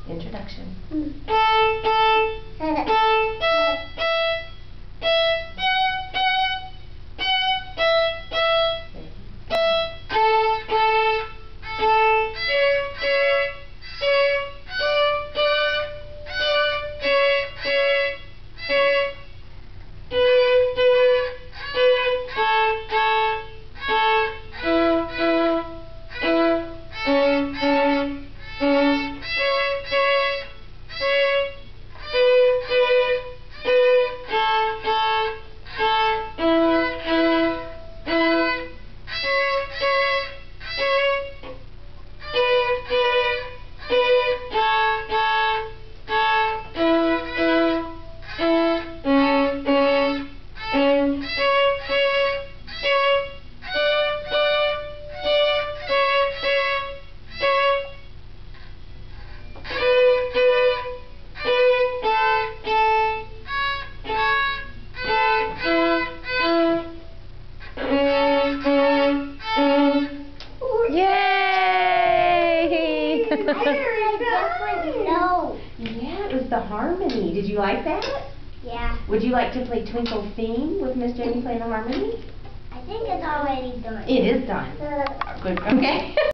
Introduction. Yay! I heard a different note. Yeah, it was the harmony. Did you like that? Yeah. Would you like to play Twinkle theme with Miss Jami playing the harmony? I think it's already done. It is done. Good. Okay.